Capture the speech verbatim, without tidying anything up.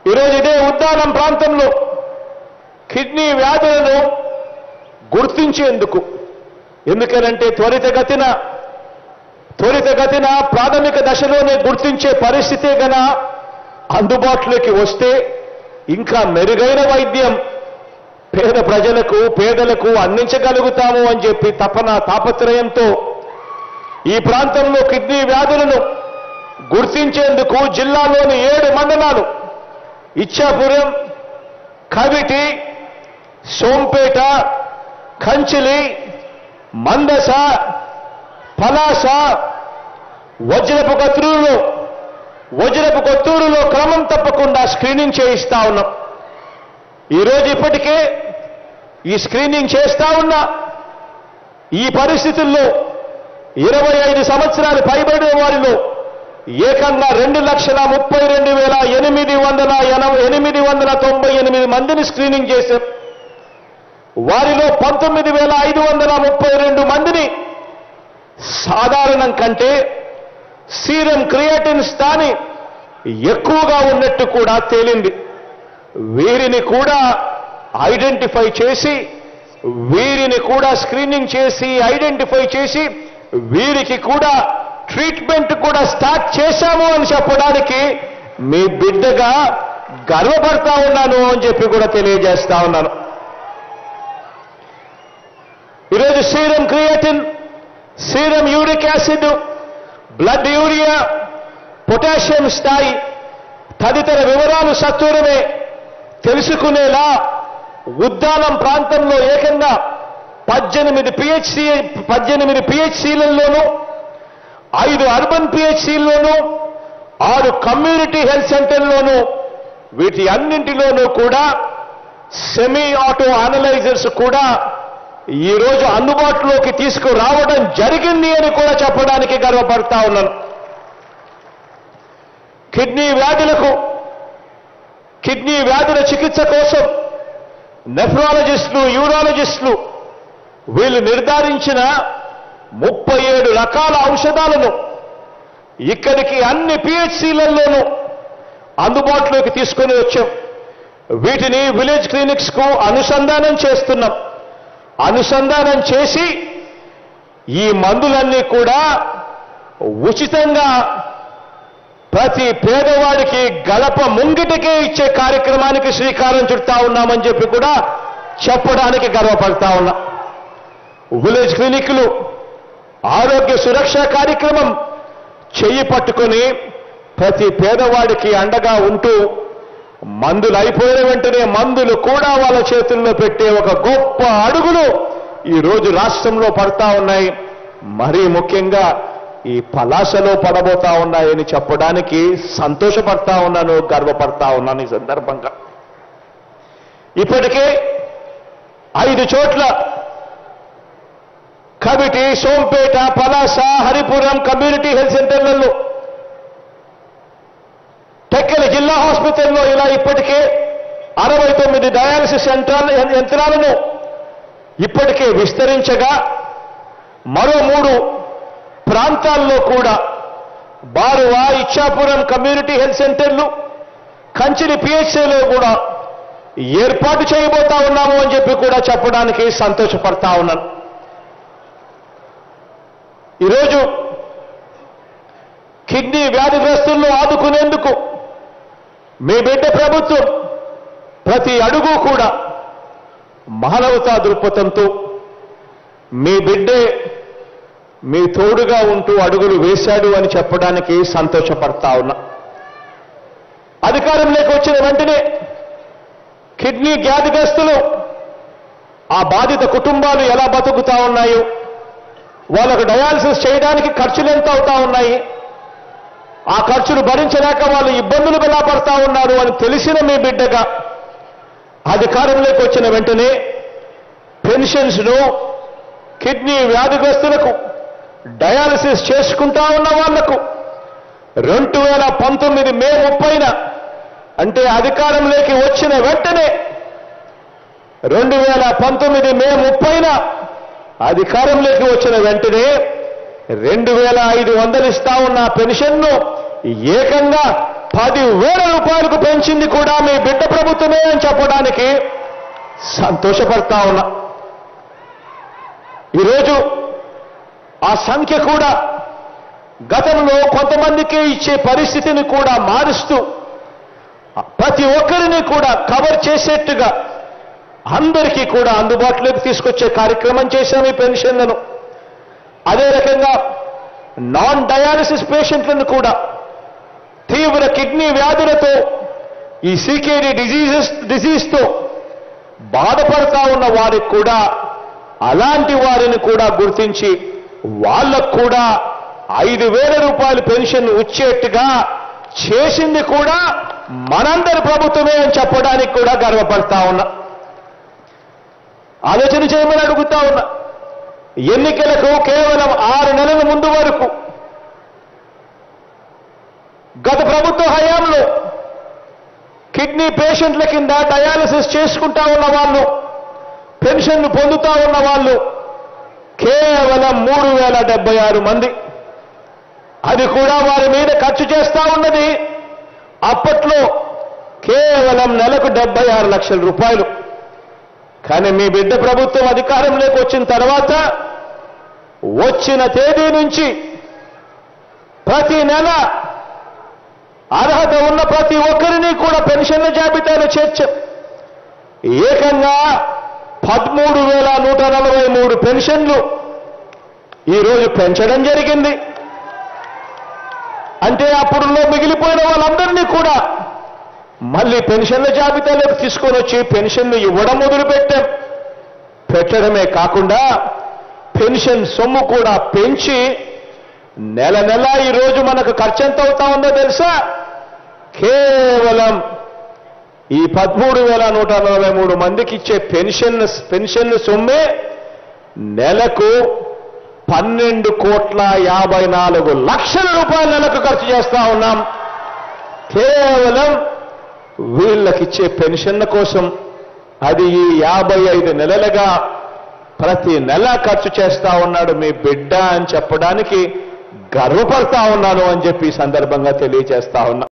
ఈరోజు ఇదే ఉద్దానం ప్రాంతంలో కిడ్నీ వ్యాధులను గుర్తించేందుకు, ఎందుకనంటే త్వరితగతిన త్వరితగతిన ప్రాథమిక దశలోనే గుర్తించే పరిస్థితే గన అందుబాటులోకి వస్తే ఇంకా మెరుగైన వైద్యం పేద ప్రజలకు పేదలకు అందించగలుగుతాము అని చెప్పి తపన తాపత్రయంతో ఈ ప్రాంతంలో కిడ్నీ వ్యాధులను గుర్తించేందుకు జిల్లాలోని ఏడు మండలాలు ఇచ్చాపురం, కవిటి, సోంపేట, కంచిలి, మందస, పలాస, వజ్రపు కొత్తూరులో వజ్రపు కొత్తూరులో క్రమం తప్పకుండా స్క్రీనింగ్ చేయిస్తా ఉన్నాం. ఈరోజు ఇప్పటికే ఈ స్క్రీనింగ్ చేస్తా ఉన్న ఈ పరిస్థితుల్లో ఇరవై ఐదు సంవత్సరాలు పైబడిన వారిలో ఏకంగా రెండు లక్షల ముప్పై రెండు వేల ఎనిమిది వందల ఎనిమిది వందల తొంభై ఎనిమిది మందిని స్క్రీనింగ్ చేశాం. వారిలో పంతొమ్మిది వేల ఐదు వందల ముప్పై రెండు మందిని సాధారణం కంటే సీరం క్రియేటిన్ స్థాయి ఎక్కువగా ఉన్నట్టు కూడా తేలింది. వీరిని కూడా ఐడెంటిఫై చేసి వీరిని కూడా స్క్రీనింగ్ చేసి ఐడెంటిఫై చేసి వీరికి కూడా ట్రీట్మెంట్ కూడా స్టార్ట్ చేశాము అని చెప్పడానికి మీ బిడ్డగా గర్వపడతా ఉన్నాను అని చెప్పి కూడా తెలియజేస్తా ఉన్నాను. ఈరోజు serum creatinine, serum uric acid, blood urea, potassium స్థాయి తదితర వివరాలు సత్వరమే తెలుసుకునేలా ఉద్దానం ప్రాంతంలో ఏకంగా పద్దెనిమిది పిహెచ్సి పద్దెనిమిది పిహెచ్సిలలోనూ ఐదు అర్బన్ పిహెచ్సిల్లోనూ ఆరు కమ్యూనిటీ హెల్త్ సెంటర్లోనూ వీటి అన్నింటిలోనూ కూడా సెమీ ఆటో అనలైజర్స్ కూడా ఈరోజు అందుబాటులోకి తీసుకురావడం జరిగింది అని కూడా చెప్పడానికి గర్వపడతా ఉన్నాను. కిడ్నీ వ్యాధులకు కిడ్నీ వ్యాధుల చికిత్స కోసం నెఫ్రాలజిస్టులు, యూరాలజిస్టులు వీళ్ళు నిర్ధారించిన ముప్పై ఏడు రకాల ఔషధాలను ఇక్కడికి అన్ని పిహెచ్సిలలోనూ అందుబాటులోకి తీసుకొని వచ్చాం. వీటిని విలేజ్ క్లినిక్స్ కు అనుసంధానం చేస్తున్నాం. అనుసంధానం చేసి ఈ మందులన్నీ కూడా ఉచితంగా ప్రతి పేదవాడికి గడప ముంగిటికే ఇచ్చే కార్యక్రమానికి శ్రీకారం చుడతా ఉన్నామని చెప్పి కూడా చెప్పడానికి గర్వపడతా ఉన్నా. విలేజ్ క్లినిక్లు ఆరోగ్య సురక్ష కార్యక్రమం చెయ్యి పట్టుకొని ప్రతి పేదవాడికి అండగా ఉంటూ మందులు అయిపోయిన వెంటనే మందులు కూడా వాళ్ళ చేతుల్లో పెట్టే ఒక గొప్ప అడుగులు ఈరోజు రాష్ట్రంలో పడతా ఉన్నాయి. మరీ ముఖ్యంగా ఈ పలాసలో పడబోతా ఉన్నాయని చెప్పడానికి సంతోషపడతా ఉన్నాను, గర్వపడతా ఉన్నాను. ఈ సందర్భంగా ఇప్పటికే ఐదు చోట్ల కవిటి, సోంపేట, పలాస, హరిపురం కమ్యూనిటీ హెల్త్ సెంటర్లలో, టెక్కలి జిల్లా హాస్పిటల్లో ఇలా ఇప్పటికే అరవై తొమ్మిది డయాలసిస్ యంత్రాలను ఇప్పటికే విస్తరించగా మరో మూడు ప్రాంతాల్లో కూడా బారువా, ఇచ్చాపురం కమ్యూనిటీ హెల్త్ సెంటర్లు, కంచిలి పిహెచ్సిలో కూడా ఏర్పాటు చేయబోతా ఉన్నాము అని చెప్పి కూడా చెప్పడానికి సంతోషపడతా ఉన్నాను. ఈరోజు కిడ్నీ వ్యాధిగ్రస్తులను ఆదుకునేందుకు మీ బిడ్డ ప్రభుత్వం ప్రతి అడుగు కూడా మానవతా దృక్పథంతో మీ బిడ్డే మీ తోడుగా ఉంటూ అడుగులు వేశాడు అని చెప్పడానికి సంతోషపడతా ఉన్నా. అధికారంలోకి వచ్చిన వెంటనే కిడ్నీ వ్యాధిగ్రస్తులు, ఆ బాధిత కుటుంబాలు ఎలా బతుకుతా ఉన్నాయో, వాళ్ళకు డయాలసిస్ చేయడానికి ఖర్చులు ఎంత అవుతా ఉన్నాయి, ఆ ఖర్చులు భరించలేక వాళ్ళు ఇబ్బందులు ఎలా పడతా ఉన్నారు అని తెలిసిన మీ బిడ్డగా అధికారంలోకి వచ్చిన వెంటనే పెన్షన్స్ను కిడ్నీ వ్యాధిగ్రస్తులకు డయాలసిస్ చేసుకుంటా ఉన్న వాళ్లకు రెండు వేల పంతొమ్మిది మే ముప్పైన అంటే అధికారంలోకి వచ్చిన వెంటనే రెండు వేల పంతొమ్మిది మే ముప్పైన అధికారంలోకి వచ్చిన వెంటనే రెండు వేల ఐదు వందలు ఇస్తా ఉన్న పెన్షన్ను ఏకంగా పదివేల రూపాయలకు పెంచింది కూడా మీ బిడ్డ ప్రభుత్వమే అని చెప్పడానికి సంతోషపడతా ఉన్నా. ఈరోజు ఆ సంఖ్య కూడా గతంలో కొంతమందికి ఇచ్చే పరిస్థితిని కూడా మారుస్తూ ప్రతి ఒక్కరిని కూడా కవర్ చేసేట్టుగా అందరికీ కూడా అందుబాటులోకి తీసుకొచ్చే కార్యక్రమం చేశాం ఈ పెన్షన్లను. అదే రకంగా నాన్ డయాలసిస్ పేషెంట్లను కూడా తీవ్ర కిడ్నీ వ్యాధులతో ఈ సీకేడీ డిజీజెస్ డిజీజ్తో బాధపడతా ఉన్న వారికి కూడా అలాంటి వారిని కూడా గుర్తించి వాళ్ళకు కూడా ఐదు వేల రూపాయల పెన్షన్ వచ్చేట్టుగా చేసింది కూడా మనందరి ప్రభుత్వమే అని చెప్పడానికి కూడా గర్వపడతా ఉన్నా. ఆలోచన చేయమని అడుగుతా ఉన్నా. ఎన్నికలకు కేవలం ఆరు నెలల ముందు వరకు గత ప్రభుత్వ హయాంలో కిడ్నీ పేషెంట్ల కింద డయాలసిస్ చేసుకుంటా ఉన్న వాళ్ళు, పెన్షన్లు పొందుతా ఉన్న వాళ్ళు కేవలం మూడు వేల డెబ్బై ఆరు మంది. అది కూడా వారి మీద ఖర్చు చేస్తా ఉన్నది అప్పట్లో కేవలం నెలకు డెబ్బై ఆరు లక్షల రూపాయలు. కానీ మీ బిడ్డ ప్రభుత్వం అధికారంలోకి వచ్చిన తర్వాత వచ్చిన తేదీ నుంచి ప్రతి నెల అర్హత ఉన్న ప్రతి ఒక్కరిని కూడా పెన్షన్ల జాబితాలో చేర్చాం. ఏకంగా పదమూడు వేల నూట నలభై మూడు పెన్షన్లు ఈరోజు పెంచడం జరిగింది. అంటే అప్పుడులో మిగిలిపోయిన వాళ్ళందరినీ కూడా మళ్ళీ పెన్షన్ల జాబితాలోకి తీసుకొని వచ్చి పెన్షన్లు ఇవ్వడం మొదలుపెట్టాం. పెట్టడమే కాకుండా పెన్షన్ సొమ్ము కూడా పెంచి నెల నెల ఈరోజు మనకు ఖర్చు ఎంత అవుతా ఉందో తెలుసా? కేవలం ఈ పదమూడు వేల నూట నలభై మూడు మందికి ఇచ్చే పెన్షన్ పెన్షన్ సొమ్మే నెలకు పన్నెండు కోట్ల యాభై నాలుగు లక్షల రూపాయల నెలకు ఖర్చు చేస్తా ఉన్నాం కేవలం వీళ్ళకిచ్చే పెన్షన్ల కోసం. అది ఈ యాభై ఐదు నెలలుగా ప్రతి నెల ఖర్చు చేస్తా ఉన్నాడు మీ బిడ్డ అని చెప్పడానికి గర్వపడతా ఉన్నాను అని చెప్పి ఈ సందర్భంగా తెలియజేస్తా ఉన్నా.